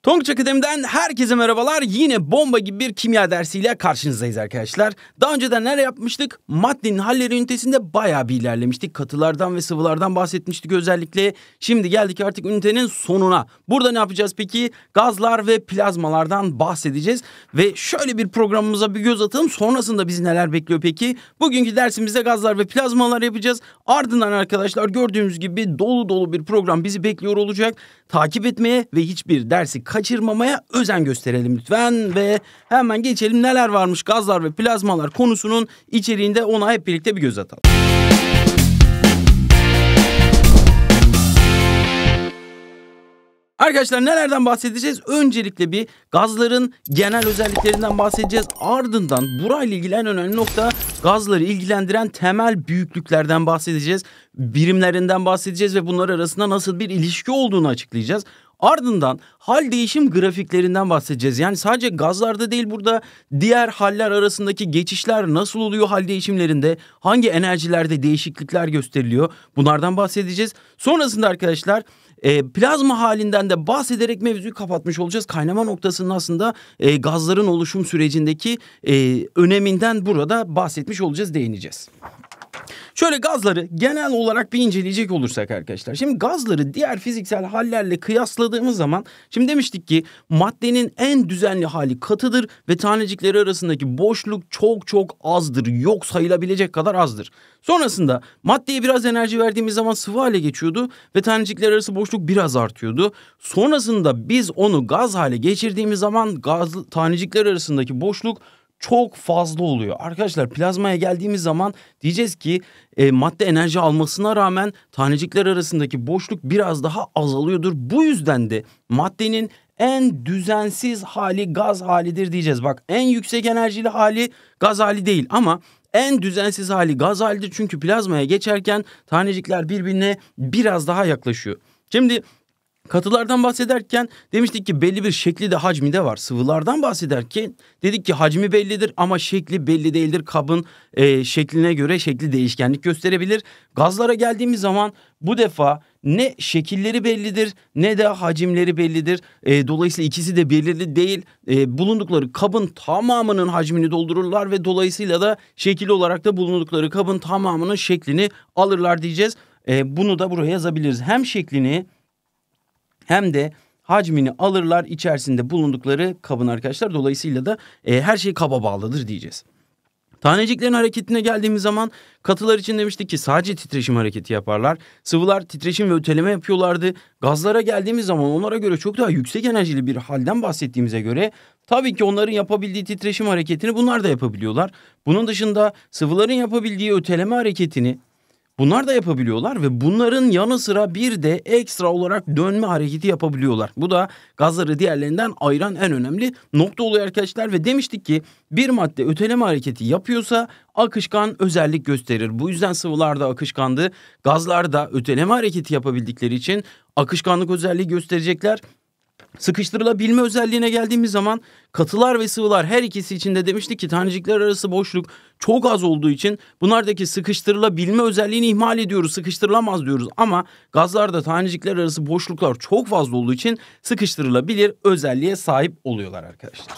Tonguç Akademi'den herkese merhabalar. Yine bomba gibi bir kimya dersiyle karşınızdayız arkadaşlar. Daha önceden neler yapmıştık? Maddenin halleri ünitesinde bayağı bir ilerlemiştik. Katılardan ve sıvılardan bahsetmiştik özellikle. Şimdi geldik artık ünitenin sonuna. Burada ne yapacağız peki? Gazlar ve plazmalardan bahsedeceğiz. Ve şöyle bir programımıza bir göz atalım. Sonrasında bizi neler bekliyor peki? Bugünkü dersimizde gazlar ve plazmalar yapacağız. Ardından arkadaşlar gördüğünüz gibi dolu dolu bir program bizi bekliyor olacak. Takip etmeye ve hiçbir dersi kaçırmamaya özen gösterelim lütfen ve hemen geçelim neler varmış gazlar ve plazmalar konusunun içeriğinde, ona hep birlikte bir göz atalım. Arkadaşlar nelerden bahsedeceğiz? Öncelikle bir gazların genel özelliklerinden bahsedeceğiz. Ardından burayla ilgili en önemli nokta gazları ilgilendiren temel büyüklüklerden bahsedeceğiz. Birimlerinden bahsedeceğiz ve bunlar arasında nasıl bir ilişki olduğunu açıklayacağız. Ardından hal değişim grafiklerinden bahsedeceğiz. Yani sadece gazlarda değil, burada diğer haller arasındaki geçişler nasıl oluyor hal değişimlerinde, hangi enerjilerde değişiklikler gösteriliyor, bunlardan bahsedeceğiz. Sonrasında arkadaşlar plazma halinden de bahsederek mevzuyu kapatmış olacağız. Kaynama noktasının aslında gazların oluşum sürecindeki öneminden burada bahsetmiş olacağız, değineceğiz. Şöyle gazları genel olarak bir inceleyecek olursak arkadaşlar. Şimdi gazları diğer fiziksel hallerle kıyasladığımız zaman, şimdi demiştik ki maddenin en düzenli hali katıdır ve tanecikleri arasındaki boşluk çok azdır. Yok sayılabilecek kadar azdır. Sonrasında maddeye biraz enerji verdiğimiz zaman sıvı hale geçiyordu ve tanecikler arası boşluk biraz artıyordu. Sonrasında biz onu gaz hale geçirdiğimiz zaman tanecikler arasındaki boşluk çok fazla oluyor. Arkadaşlar plazmaya geldiğimiz zaman diyeceğiz ki madde enerji almasına rağmen tanecikler arasındaki boşluk biraz daha azalıyordur. Bu yüzden de maddenin en düzensiz hali gaz halidir diyeceğiz. Bak, en yüksek enerjili hali gaz hali değil ama en düzensiz hali gaz halidir. Çünkü plazmaya geçerken tanecikler birbirine biraz daha yaklaşıyor. Şimdi katılardan bahsederken demiştik ki belli bir şekli de hacmi de var. Sıvılardan bahsederken dedik ki hacmi bellidir ama şekli belli değildir. Kabın şekline göre şekli değişkenlik gösterebilir. Gazlara geldiğimiz zaman bu defa ne şekilleri bellidir ne de hacimleri bellidir. Dolayısıyla ikisi de belirli değil. Bulundukları kabın tamamının hacmini doldururlar ve dolayısıyla da şekil olarak da bulundukları kabın tamamının şeklini alırlar diyeceğiz. Bunu da buraya yazabiliriz. Hem şeklini hem de hacmini alırlar içerisinde bulundukları kabın arkadaşlar. Dolayısıyla da her şey kaba bağlıdır diyeceğiz. Taneciklerin hareketine geldiğimiz zaman katılar için demiştik ki sadece titreşim hareketi yaparlar. Sıvılar titreşim ve öteleme yapıyorlardı. Gazlara geldiğimiz zaman onlara göre çok daha yüksek enerjili bir halden bahsettiğimize göre tabii ki onların yapabildiği titreşim hareketini bunlar da yapabiliyorlar. Bunun dışında sıvıların yapabildiği öteleme hareketini bunlar da yapabiliyorlar ve bunların yanı sıra bir de ekstra olarak dönme hareketi yapabiliyorlar. Bu da gazları diğerlerinden ayıran en önemli nokta oluyor arkadaşlar. Ve demiştik ki bir madde öteleme hareketi yapıyorsa akışkan özellik gösterir. Bu yüzden sıvılar da akışkandı. Gazlar da öteleme hareketi yapabildikleri için akışkanlık özelliği gösterecekler. Sıkıştırılabilme özelliğine geldiğimiz zaman katılar ve sıvılar her ikisi için de demiştik ki tanecikler arası boşluk çok az olduğu için bunlardaki sıkıştırılabilme özelliğini ihmal ediyoruz. Sıkıştırılamaz diyoruz ama gazlarda tanecikler arası boşluklar çok fazla olduğu için sıkıştırılabilir özelliğe sahip oluyorlar arkadaşlar.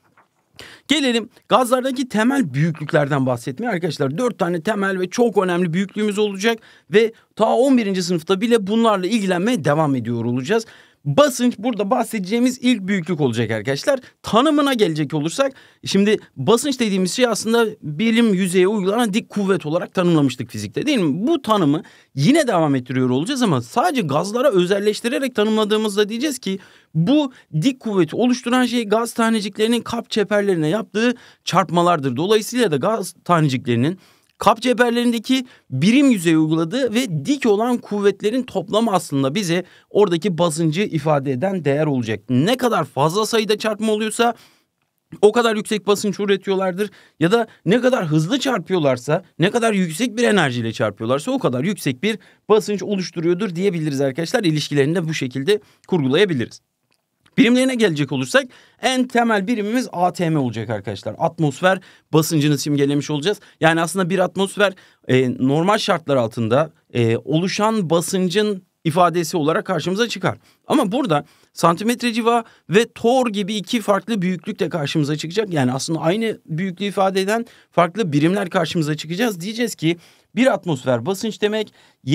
Gelelim gazlardaki temel büyüklüklerden bahsetmeye arkadaşlar. 4 tane temel ve çok önemli büyüklüğümüz olacak ve ta 11. sınıfta bile bunlarla ilgilenmeye devam ediyor olacağız. Basınç burada bahsedeceğimiz ilk büyüklük olacak arkadaşlar. Tanımına gelecek olursak, şimdi basınç dediğimiz şey aslında birim yüzeye uygulanan dik kuvvet olarak tanımlamıştık fizikte, değil mi? Bu tanımı yine devam ettiriyor olacağız ama sadece gazlara özelleştirerek tanımladığımızda diyeceğiz ki bu dik kuvveti oluşturan şey gaz taneciklerinin kap çeperlerine yaptığı çarpmalardır. Dolayısıyla da gaz taneciklerinin kap çeperlerindeki birim yüzeye uyguladığı ve dik olan kuvvetlerin toplamı aslında bize oradaki basıncı ifade eden değer olacak. Ne kadar fazla sayıda çarpma oluyorsa o kadar yüksek basınç üretiyorlardır ya da ne kadar hızlı çarpıyorlarsa, ne kadar yüksek bir enerjiyle çarpıyorlarsa o kadar yüksek bir basınç oluşturuyordur diyebiliriz arkadaşlar. İlişkilerini de bu şekilde kurgulayabiliriz. Birimlerine gelecek olursak en temel birimimiz ATM olacak arkadaşlar. Atmosfer basıncını simgelemiş olacağız. Yani aslında bir atmosfer normal şartlar altında oluşan basıncın ifadesi olarak karşımıza çıkar. Ama burada santimetre civa ve tor gibi iki farklı büyüklük de karşımıza çıkacak. Yani aslında aynı büyüklüğü ifade eden farklı birimler karşımıza çıkacağız. Diyeceğiz ki bir atmosfer basınç demek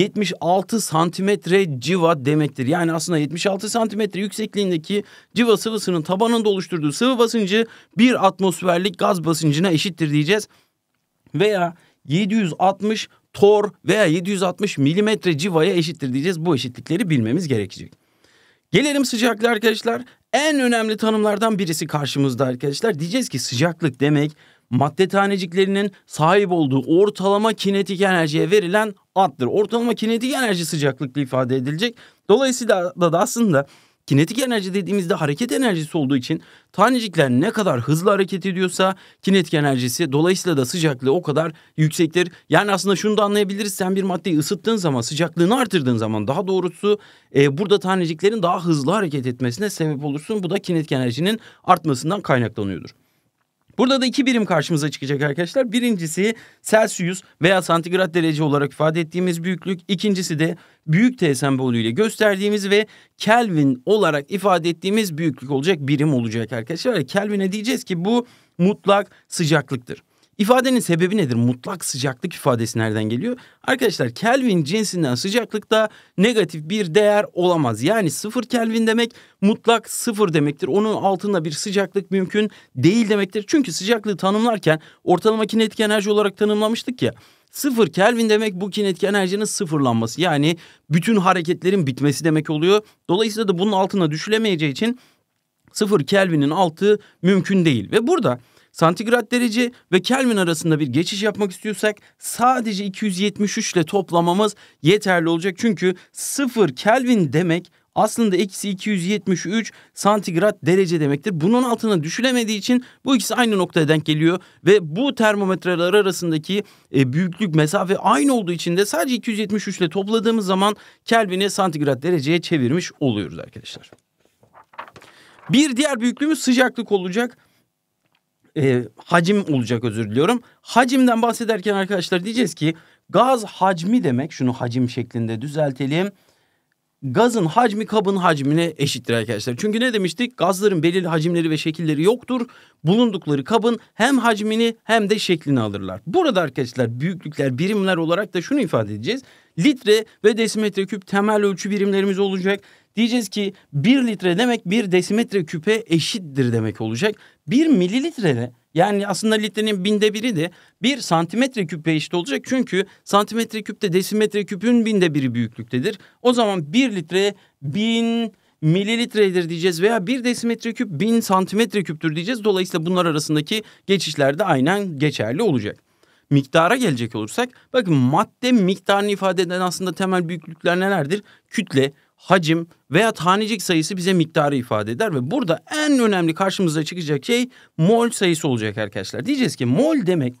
76 santimetre civa demektir. Yani aslında 76 santimetre yüksekliğindeki civa sıvısının tabanında oluşturduğu sıvı basıncı bir atmosferlik gaz basıncına eşittir diyeceğiz. Veya 760 tor veya 760 milimetre civaya eşittir diyeceğiz. Bu eşitlikleri bilmemiz gerekecek. Gelelim sıcaklığa arkadaşlar. En önemli tanımlardan birisi karşımızda arkadaşlar. Diyeceğiz ki sıcaklık demek madde taneciklerinin sahip olduğu ortalama kinetik enerjiye verilen addır. Ortalama kinetik enerji sıcaklıkla ifade edilecek. Dolayısıyla da aslında kinetik enerji dediğimizde hareket enerjisi olduğu için tanecikler ne kadar hızlı hareket ediyorsa kinetik enerjisi, dolayısıyla da sıcaklığı o kadar yüksektir. Yani aslında şunu da anlayabiliriz. Sen bir maddeyi ısıttığın zaman, sıcaklığını artırdığın zaman daha doğrusu burada taneciklerin daha hızlı hareket etmesine sebep olursun. Bu da kinetik enerjinin artmasından kaynaklanıyordur. Burada da iki birim karşımıza çıkacak arkadaşlar. Birincisi Celsius veya santigrat derece olarak ifade ettiğimiz büyüklük. İkincisi de büyük T sembolüyle gösterdiğimiz ve Kelvin olarak ifade ettiğimiz büyüklük olacak, birim olacak arkadaşlar. Kelvin'e diyeceğiz ki bu mutlak sıcaklıktır. İfadenin sebebi nedir? Mutlak sıcaklık ifadesi nereden geliyor? Arkadaşlar Kelvin cinsinden sıcaklıkta negatif bir değer olamaz. Yani 0 Kelvin demek mutlak 0 demektir. Onun altında bir sıcaklık mümkün değil demektir. Çünkü sıcaklığı tanımlarken ortalama kinetik enerji olarak tanımlamıştık ya. 0 Kelvin demek bu kinetik enerjinin sıfırlanması. Yani bütün hareketlerin bitmesi demek oluyor. Dolayısıyla da bunun altına düşülemeyeceği için 0 Kelvin'in altı mümkün değil. Ve burada santigrat derece ve Kelvin arasında bir geçiş yapmak istiyorsak sadece 273 ile toplamamız yeterli olacak. Çünkü 0 Kelvin demek aslında eksi 273 santigrat derece demektir. Bunun altına düşülemediği için bu ikisi aynı noktaya denk geliyor. Ve bu termometreler arasındaki büyüklük, mesafe aynı olduğu için de sadece 273 ile topladığımız zaman Kelvin'i santigrat dereceye çevirmiş oluyoruz arkadaşlar. Bir diğer büyüklüğümüz sıcaklık olacak. Hacim olacak, özür diliyorum. Hacimden bahsederken arkadaşlar diyeceğiz ki gaz hacmi demek, şunu hacim şeklinde düzeltelim. Gazın hacmi kabın hacmine eşittir arkadaşlar. Çünkü ne demiştik? Gazların belirli hacimleri ve şekilleri yoktur. Bulundukları kabın hem hacmini hem de şeklini alırlar. Burada arkadaşlar büyüklükler, birimler olarak da şunu ifade edeceğiz. Litre ve desimetre küp temel ölçü birimlerimiz olacak. Diyeceğiz ki 1 litre demek 1 desimetre küpe eşittir demek olacak. 1 mililitre de, yani aslında litrenin binde biri de 1 santimetre küpe eşit olacak. Çünkü santimetre küp de desimetre küpün binde biri büyüklüktedir. O zaman 1 litre 1000 mililitredir diyeceğiz veya 1 desimetre küp 1000 santimetre küptür diyeceğiz. Dolayısıyla bunlar arasındaki geçişler de aynen geçerli olacak. Miktara gelecek olursak, bakın madde miktarını ifade eden aslında temel büyüklükler nelerdir? Kütle, hacim veya tanecik sayısı bize miktarı ifade eder ve burada en önemli karşımıza çıkacak şey mol sayısı olacak arkadaşlar. Diyeceğiz ki mol demek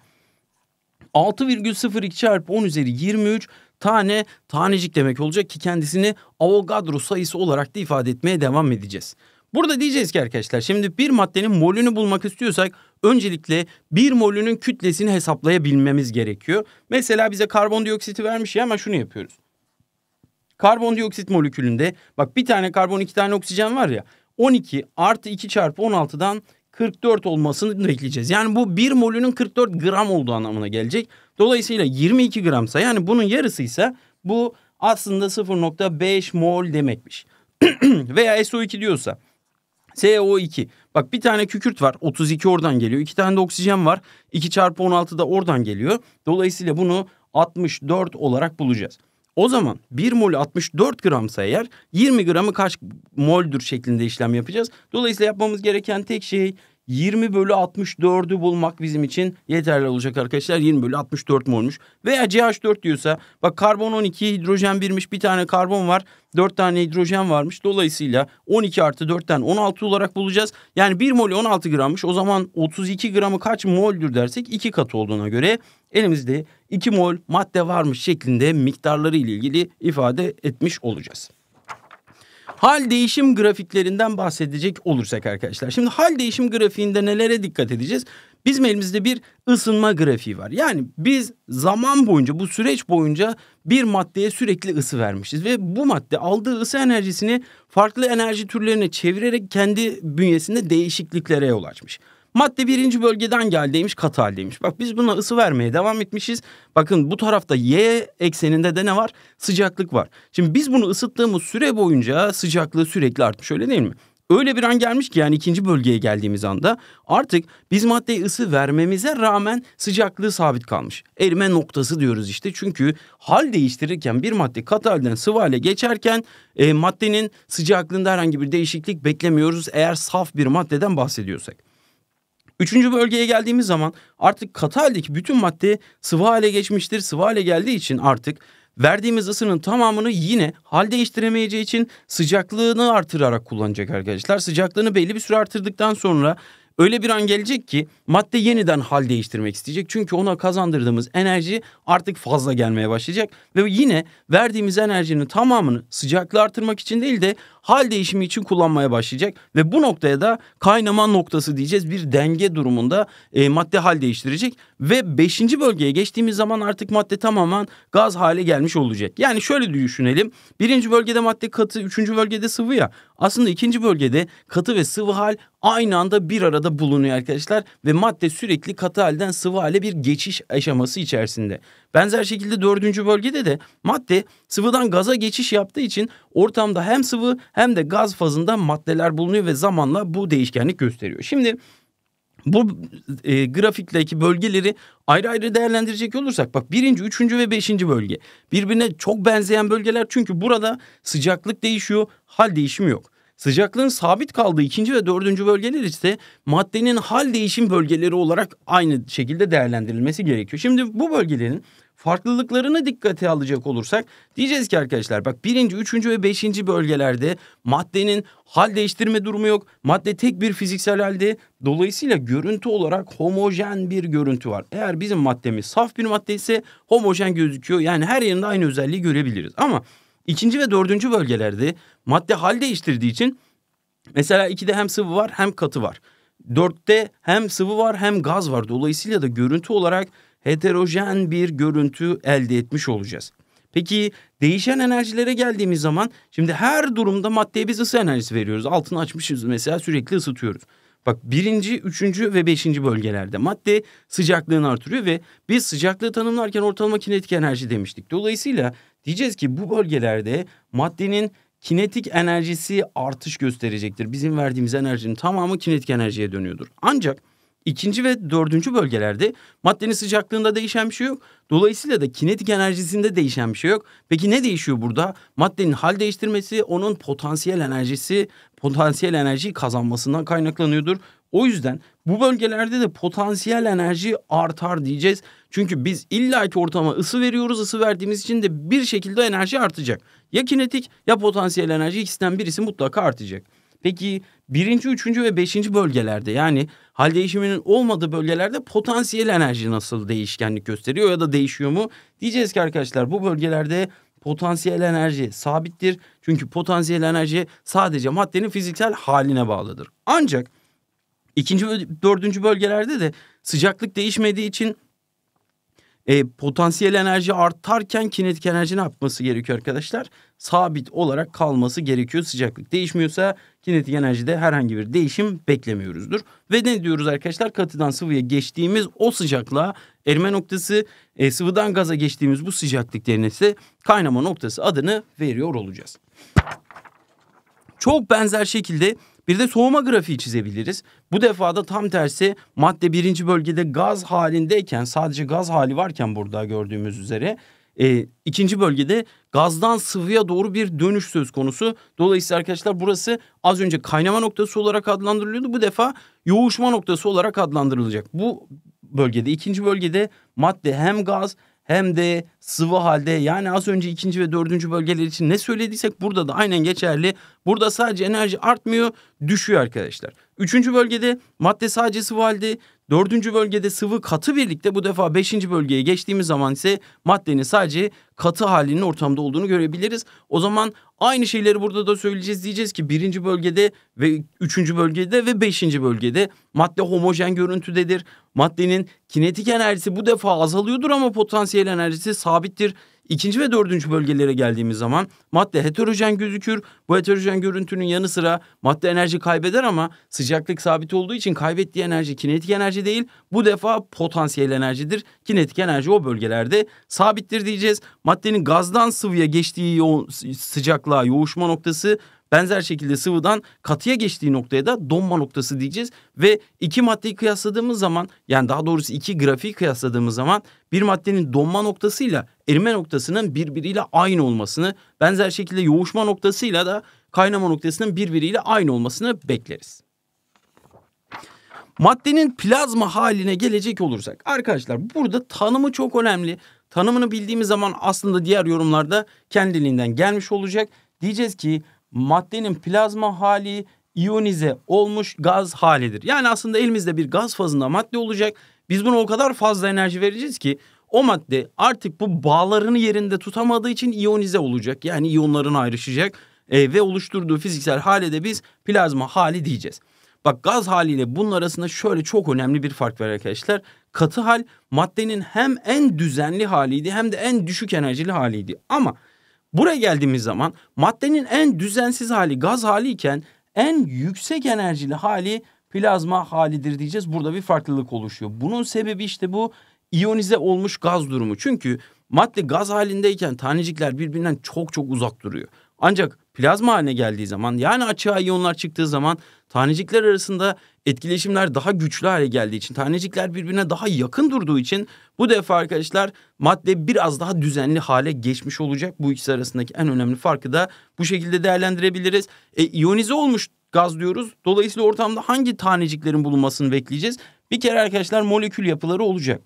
6,02 çarpı 10 üzeri 23 tane tanecik demek olacak ki kendisini Avogadro sayısı olarak da ifade etmeye devam edeceğiz. Burada diyeceğiz ki arkadaşlar, şimdi bir maddenin molünü bulmak istiyorsak öncelikle bir molünün kütlesini hesaplayabilmemiz gerekiyor. Mesela bize karbondioksiti vermiş ya, ama şunu yapıyoruz. Karbondioksit molekülünde bak bir tane karbon, 2 tane oksijen var ya, 12 artı 2 çarpı 16'dan 44 olmasını bekleyeceğiz. Yani bu 1 molünün 44 gram olduğu anlamına gelecek. Dolayısıyla 22 gramsa, yani bunun yarısıysa bu aslında 0,5 mol demekmiş. Veya SO2 diyorsa CO2. Bak bir tane kükürt var, 32 oradan geliyor. 2 tane de oksijen var, 2 çarpı 16 da oradan geliyor. Dolayısıyla bunu 64 olarak bulacağız. O zaman 1 molü 64 gramsa eğer 20 gramı kaç moldür şeklinde işlem yapacağız. Dolayısıyla yapmamız gereken tek şey 20 bölü 64'ü bulmak bizim için yeterli olacak arkadaşlar. 20 bölü 64 molmuş. Veya CH4 diyorsa bak karbon 12, hidrojen 1'miş, bir tane karbon var, 4 tane hidrojen varmış. Dolayısıyla 12 artı 4'ten 16 olarak bulacağız. Yani 1 molü 16 grammış. O zaman 32 gramı kaç moldür dersek 2 katı olduğuna göre elimizde 2 mol madde varmış şeklinde miktarları ile ilgili ifade etmiş olacağız. Hal değişim grafiklerinden bahsedecek olursak arkadaşlar. Şimdi hal değişim grafiğinde nelere dikkat edeceğiz? Bizim elimizde bir ısınma grafiği var. Yani biz zaman boyunca, bu süreç boyunca bir maddeye sürekli ısı vermişiz. Ve bu madde aldığı ısı enerjisini farklı enerji türlerine çevirerek kendi bünyesinde değişikliklere yol açmış. Madde birinci bölgeden geldiymiş, katı haldeymiş. Bak biz buna ısı vermeye devam etmişiz. Bakın bu tarafta y ekseninde de ne var? Sıcaklık var. Şimdi biz bunu ısıttığımız süre boyunca sıcaklığı sürekli artmış, öyle değil mi? Öyle bir an gelmiş ki yani ikinci bölgeye geldiğimiz anda artık biz maddeye ısı vermemize rağmen sıcaklığı sabit kalmış. Erime noktası diyoruz işte, çünkü hal değiştirirken bir madde katı halden sıvı hale geçerken maddenin sıcaklığında herhangi bir değişiklik beklemiyoruz eğer saf bir maddeden bahsediyorsak. Üçüncü bölgeye geldiğimiz zaman artık katı haldeki bütün madde sıvı hale geçmiştir. Sıvı hale geldiği için artık verdiğimiz ısının tamamını yine hal değiştiremeyeceği için sıcaklığını artırarak kullanacak arkadaşlar. Sıcaklığını belli bir süre artırdıktan sonra öyle bir an gelecek ki madde yeniden hal değiştirmek isteyecek. Çünkü ona kazandırdığımız enerji artık fazla gelmeye başlayacak. Ve yine verdiğimiz enerjinin tamamını sıcaklığı artırmak için değil de hal değişimi için kullanmaya başlayacak. Ve bu noktaya da kaynama noktası diyeceğiz. Bir denge durumunda madde hal değiştirecek. Ve 5. bölgeye geçtiğimiz zaman artık madde tamamen gaz hale gelmiş olacak. Yani şöyle düşünelim. 1. bölgede madde katı, 3. bölgede sıvı ya. Aslında 2. bölgede katı ve sıvı hal aynı anda bir arada bulunuyor arkadaşlar. Ve madde sürekli katı halden sıvı hale bir geçiş aşaması içerisinde. Benzer şekilde 4. bölgede de madde sıvıdan gaza geçiş yaptığı için ortamda hem sıvı hem de gaz fazında maddeler bulunuyor ve zamanla bu değişkenlik gösteriyor. Şimdi bu grafikteki bölgeleri ayrı ayrı değerlendirecek olursak bak 1., 3. ve 5. bölge birbirine çok benzeyen bölgeler, çünkü burada sıcaklık değişiyor, hal değişimi yok. Sıcaklığın sabit kaldığı 2. ve 4. bölgeler ise maddenin hal değişim bölgeleri olarak aynı şekilde değerlendirilmesi gerekiyor. Şimdi bu bölgelerin farklılıklarını dikkate alacak olursak diyeceğiz ki arkadaşlar bak 1., 3. ve 5. bölgelerde maddenin hal değiştirme durumu yok. Madde tek bir fiziksel halde, dolayısıyla görüntü olarak homojen bir görüntü var. Eğer bizim maddemiz saf bir madde ise homojen gözüküyor. Yani her yerinde aynı özelliği görebiliriz. Ama 2. ve 4. bölgelerde madde hal değiştirdiği için mesela 2'de hem sıvı var hem katı var. 4'te hem sıvı var hem gaz var. Dolayısıyla da görüntü olarak heterojen bir görüntü elde etmiş olacağız. Peki değişen enerjilere geldiğimiz zaman şimdi her durumda maddeye biz ısı enerjisi veriyoruz. Altını açmışız mesela, sürekli ısıtıyoruz. Bak 1., 3. ve 5. bölgelerde madde sıcaklığını artırıyor ve biz sıcaklığı tanımlarken ortalama kinetik enerji demiştik. Dolayısıyla diyeceğiz ki bu bölgelerde maddenin kinetik enerjisi artış gösterecektir. Bizim verdiğimiz enerjinin tamamı kinetik enerjiye dönüyordur. Ancak 2. ve 4. bölgelerde maddenin sıcaklığında değişen bir şey yok. Dolayısıyla da kinetik enerjisinde değişen bir şey yok. Peki ne değişiyor burada? Maddenin hal değiştirmesi onun potansiyel enerjiyi kazanmasından kaynaklanıyordur. O yüzden bu bölgelerde de potansiyel enerji artar diyeceğiz. Çünkü biz illaki ortama ısı veriyoruz. Isı verdiğimiz için de bir şekilde enerji artacak. Ya kinetik ya potansiyel enerji, ikisinden birisi mutlaka artacak. Peki 1., 3. ve 5. bölgelerde, yani hal değişiminin olmadığı bölgelerde potansiyel enerji nasıl değişkenlik gösteriyor ya da değişiyor mu? Diyeceğiz ki arkadaşlar bu bölgelerde potansiyel enerji sabittir. Çünkü potansiyel enerji sadece maddenin fiziksel haline bağlıdır. Ancak 2. ve 4. bölgelerde de sıcaklık değişmediği için potansiyel enerji artarken kinetik enerji ne yapması gerekiyor arkadaşlar? Sabit olarak kalması gerekiyor. Sıcaklık değişmiyorsa kinetik enerjide herhangi bir değişim beklemiyoruzdur. Ve ne diyoruz arkadaşlar? Katıdan sıvıya geçtiğimiz o sıcaklığa erime noktası, sıvıdan gaza geçtiğimiz bu sıcaklık yerine ise kaynama noktası adını veriyor olacağız. Çok benzer şekilde bir de soğuma grafiği çizebiliriz. Bu defa da tam tersi, madde 1. bölgede gaz halindeyken, sadece gaz hali varken burada gördüğümüz üzere 2. bölgede gazdan sıvıya doğru bir dönüş söz konusu. Dolayısıyla arkadaşlar burası az önce kaynama noktası olarak adlandırılıyordu. Bu defa yoğuşma noktası olarak adlandırılacak. Bu bölgede, 2. bölgede madde hem gaz hem de sıvı halde, yani az önce ikinci ve dördüncü bölgeler için ne söylediysek burada da aynen geçerli. Burada sadece enerji artmıyor, düşüyor arkadaşlar. Üçüncü bölgede madde sadece sıvı halde. Dördüncü bölgede sıvı katı birlikte, bu defa beşinci bölgeye geçtiğimiz zaman ise maddenin sadece katı halinin ortamda olduğunu görebiliriz. O zaman aynı şeyleri burada da söyleyeceğiz. Diyeceğiz ki birinci bölgede ve üçüncü bölgede ve beşinci bölgede madde homojen görüntüdedir. Maddenin kinetik enerjisi bu defa azalıyordur ama potansiyel enerjisi sabittir. İkinci ve dördüncü bölgelere geldiğimiz zaman madde heterojen gözükür. Bu heterojen görüntünün yanı sıra madde enerji kaybeder ama sıcaklık sabit olduğu için kaybettiği enerji kinetik enerji değil. Bu defa potansiyel enerjidir. Kinetik enerji o bölgelerde sabittir diyeceğiz. Maddenin gazdan sıvıya geçtiği sıcaklığa yoğuşma noktası, benzer şekilde sıvıdan katıya geçtiği noktaya da donma noktası diyeceğiz. Ve iki maddeyi kıyasladığımız zaman, yani daha doğrusu iki grafiği kıyasladığımız zaman bir maddenin donma noktasıyla erime noktasının birbiriyle aynı olmasını, benzer şekilde yoğuşma noktasıyla da kaynama noktasının birbiriyle aynı olmasını bekleriz. Maddenin plazma haline gelecek olursak arkadaşlar, burada tanımı çok önemli. Tanımını bildiğimiz zaman aslında diğer yorumlarda kendiliğinden gelmiş olacak. Diyeceğiz ki maddenin plazma hali iyonize olmuş gaz halidir. Yani aslında elimizde bir gaz fazında madde olacak. Biz buna o kadar fazla enerji vereceğiz ki o madde artık bu bağlarını yerinde tutamadığı için iyonize olacak. Yani iyonların ayrışacak ve oluşturduğu fiziksel hale de biz plazma hali diyeceğiz. Bak, gaz haliyle bunun arasında şöyle çok önemli bir fark var arkadaşlar. Katı hal maddenin hem en düzenli haliydi hem de en düşük enerjili haliydi. Ama buraya geldiğimiz zaman maddenin en düzensiz hali gaz haliyken en yüksek enerjili hali plazma halidir diyeceğiz. Burada bir farklılık oluşuyor. Bunun sebebi işte bu iyonize olmuş gaz durumu. Çünkü madde gaz halindeyken tanecikler birbirinden çok çok uzak duruyor. Ancak plazma haline geldiği zaman, yani açığa iyonlar çıktığı zaman tanecikler arasında etkileşimler daha güçlü hale geldiği için, tanecikler birbirine daha yakın durduğu için bu defa arkadaşlar madde biraz daha düzenli hale geçmiş olacak. Bu ikisi arasındaki en önemli farkı da bu şekilde değerlendirebiliriz. İyonize olmuş gaz diyoruz. Dolayısıyla ortamda hangi taneciklerin bulunmasını bekleyeceğiz? Bir kere arkadaşlar molekül yapıları olacak.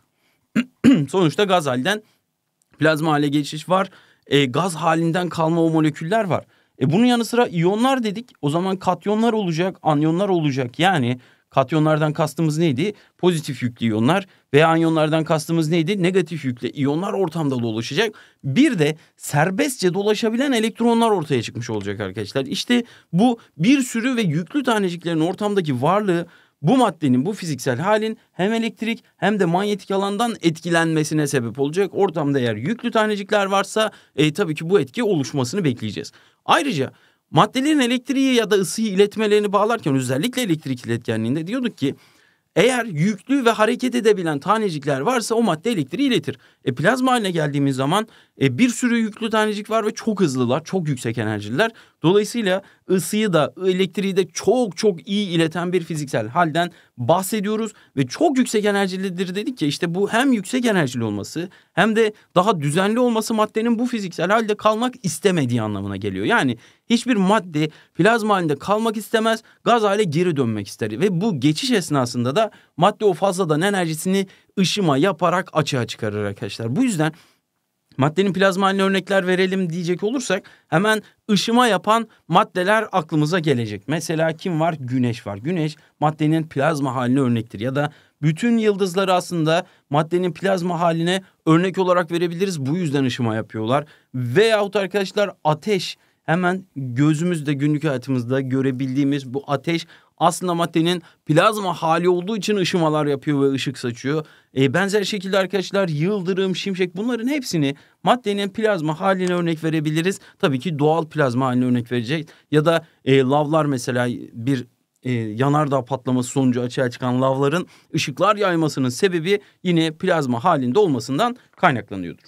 Sonuçta gaz halinden plazma hale geçiş var. Gaz halinden kalma o moleküller var. Bunun yanı sıra iyonlar dedik. O zaman katyonlar olacak, anyonlar olacak. Yani katyonlardan kastımız neydi? Pozitif yüklü iyonlar veya anyonlardan kastımız neydi? Negatif yüklü iyonlar ortamda dolaşacak. Bir de serbestçe dolaşabilen elektronlar ortaya çıkmış olacak arkadaşlar. İşte bu bir sürü ve yüklü taneciklerin ortamdaki varlığı bu maddenin, bu fiziksel halin hem elektrik hem de manyetik alandan etkilenmesine sebep olacak. Ortamda eğer yüklü tanecikler varsa tabii ki bu etki oluşmasını bekleyeceğiz. Ayrıca maddelerin elektriği ya da ısıyı iletmelerini bağlarken özellikle elektrik iletkenliğinde diyorduk ki eğer yüklü ve hareket edebilen tanecikler varsa o madde elektriği iletir. Plazma haline geldiğimiz zaman bir sürü yüklü tanecik var ve çok hızlılar, çok yüksek enerjililer. Dolayısıyla ısıyı da elektriği de çok çok iyi ileten bir fiziksel halden bahsediyoruz. Ve çok yüksek enerjilidir dedik ya, işte bu hem yüksek enerjili olması hem de daha düzenli olması maddenin bu fiziksel halde kalmak istemediği anlamına geliyor. Yani hiçbir madde plazma halinde kalmak istemez, gaz hale geri dönmek ister. Ve bu geçiş esnasında da madde o fazladan enerjisini ışıma yaparak açığa çıkarır arkadaşlar. Bu yüzden maddenin plazma haline örnekler verelim diyecek olursak hemen ışıma yapan maddeler aklımıza gelecek. Mesela kim var? Güneş var. Güneş maddenin plazma haline örnektir. Ya da bütün yıldızları aslında maddenin plazma haline örnek olarak verebiliriz. Bu yüzden ışıma yapıyorlar. Veyahut arkadaşlar ateş. Hemen gözümüzde günlük hayatımızda görebildiğimiz bu ateş aslında maddenin plazma hali olduğu için ışımalar yapıyor ve ışık saçıyor. Benzer şekilde arkadaşlar yıldırım, şimşek, bunların hepsini maddenin plazma haline örnek verebiliriz. Tabii ki doğal plazma haline örnek verecek. Ya da lavlar, mesela bir yanardağ patlaması sonucu açığa çıkan lavların ışıklar yaymasının sebebi yine plazma halinde olmasından kaynaklanıyordur.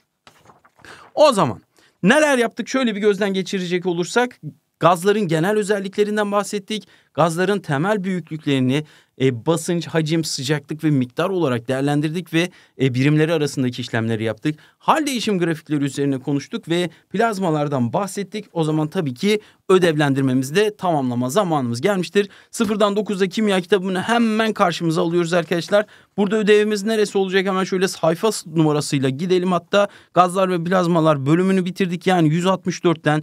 O zaman neler yaptık? Şöyle bir gözden geçirecek olursak gazların genel özelliklerinden bahsettik. gazların temel büyüklüklerini basınç, hacim, sıcaklık ve miktar olarak değerlendirdik ve birimleri arasındaki işlemleri yaptık. Hal değişim grafikleri üzerine konuştuk ve plazmalardan bahsettik. O zaman tabii ki ödevlendirmemizde tamamlama zamanımız gelmiştir. 0'dan 9'da kimya kitabını hemen karşımıza alıyoruz arkadaşlar. Burada ödevimiz neresi olacak? Hemen şöyle sayfa numarasıyla gidelim. Hatta gazlar ve plazmalar bölümünü bitirdik. Yani 164'ten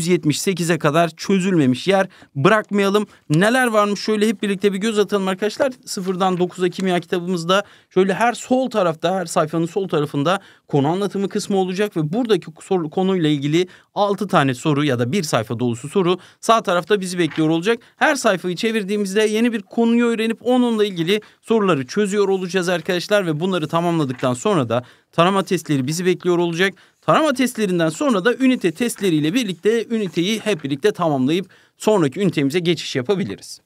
178'e kadar çözülmemiş yer bırakmayalım. Neler varmış şöyle hep birlikte bir göz atalım arkadaşlar. 0'dan 9'a kimya kitabımızda şöyle her sayfanın sol tarafında konu anlatımı kısmı olacak ve buradaki konuyla ilgili 6 tane soru ya da bir sayfa dolusu soru sağ tarafta bizi bekliyor olacak. Her sayfayı çevirdiğimizde yeni bir konuyu öğrenip onunla ilgili soruları çözüyor olacağız arkadaşlar ve bunları tamamladıktan sonra da tarama testleri bizi bekliyor olacak. Tarama testlerinden sonra da ünite testleriyle birlikte üniteyi hep birlikte tamamlayıp sonraki ünitemize geçiş yapabiliriz.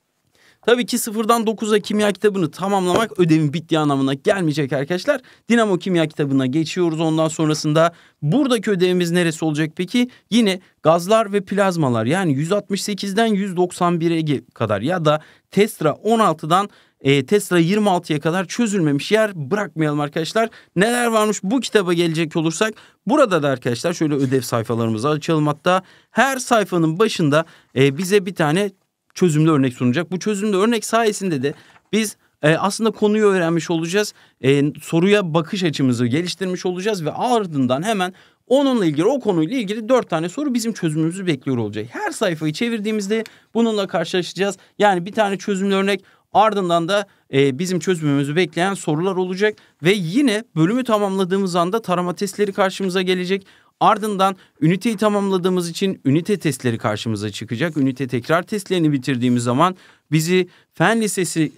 Tabii ki 0'dan 9'a kimya kitabını tamamlamak ödevin bittiği anlamına gelmeyecek arkadaşlar. Dinamo kimya kitabına geçiyoruz ondan sonrasında. Buradaki ödevimiz neresi olacak peki? Yine gazlar ve plazmalar yani 168'den 191'e kadar ya da Tesla 16'dan Tesla 26'ya kadar çözülmemiş yer bırakmayalım arkadaşlar. Neler varmış bu kitaba gelecek olursak burada da arkadaşlar şöyle ödev sayfalarımızı açalım. Hatta her sayfanın başında bize bir tane çözümlü örnek sunacak. Bu çözümlü örnek sayesinde de biz aslında konuyu öğrenmiş olacağız. Soruya bakış açımızı geliştirmiş olacağız ve ardından hemen onunla ilgili o konuyla ilgili 4 tane soru bizim çözümümüzü bekliyor olacak. Her sayfayı çevirdiğimizde bununla karşılaşacağız. Yani bir tane çözümlü örnek ardından da bizim çözümümüzü bekleyen sorular olacak. Ve yine bölümü tamamladığımız anda tarama testleri karşımıza gelecek. Ardından üniteyi tamamladığımız için ünite testleri karşımıza çıkacak. Ünite tekrar testlerini bitirdiğimiz zaman bizi fen lisesi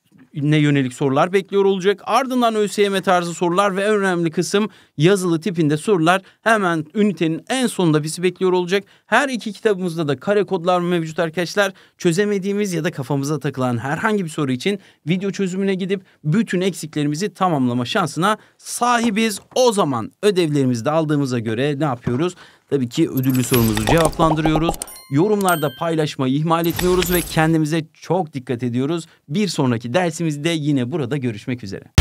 ne yönelik sorular bekliyor olacak. Ardından ÖSYM tarzı sorular ve en önemli kısım yazılı tipinde sorular hemen ünitenin en sonunda bizi bekliyor olacak. Her iki kitabımızda da kare kodlar mevcut arkadaşlar. Çözemediğimiz ya da kafamıza takılan herhangi bir soru için video çözümüne gidip bütün eksiklerimizi tamamlama şansına sahibiz. O zaman ödevlerimizi de aldığımıza göre ne yapıyoruz? Tabii ki ödüllü sorumuzu cevaplandırıyoruz. Yorumlarda paylaşmayı ihmal etmiyoruz ve kendimize çok dikkat ediyoruz. Bir sonraki dersimizde yine burada görüşmek üzere.